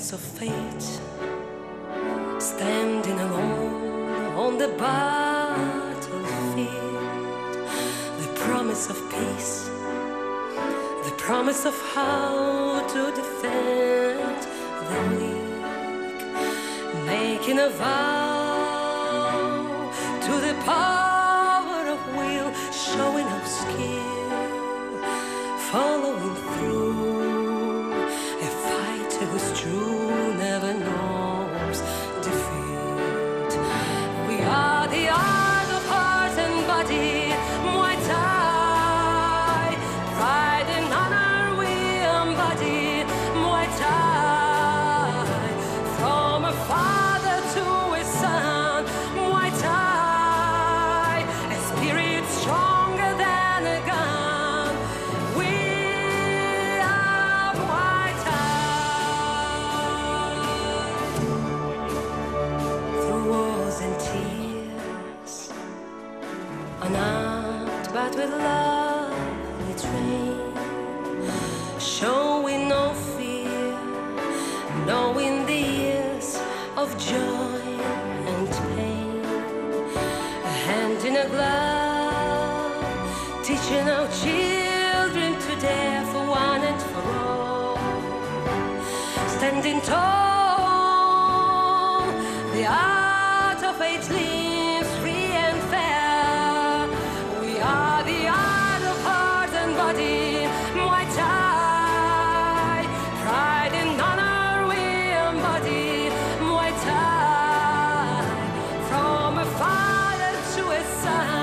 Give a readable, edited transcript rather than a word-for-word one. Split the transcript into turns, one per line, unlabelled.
promise of fate, standing alone on the battlefield, the promise of peace, the promise of how to defend the weak, making a vow to the power of will, showing our skill, following through, a fighter who's true never knows defeat. We are the art of heart and body, Muaythai, pride and honor we embody, Muaythai, from a father to a son, Muaythai, a spirit stronger than a gun. We are Muaythai. Through wars and tears, unarmed but with love we train, showing no fear, knowing the years of joy and pain, a hand in a glove, teaching our children to dare for one and for all, standing tall, the art of it lives free and fair. We are the art of heart and body, Muaythai, pride and honor we embody, Muaythai, from a father to a son.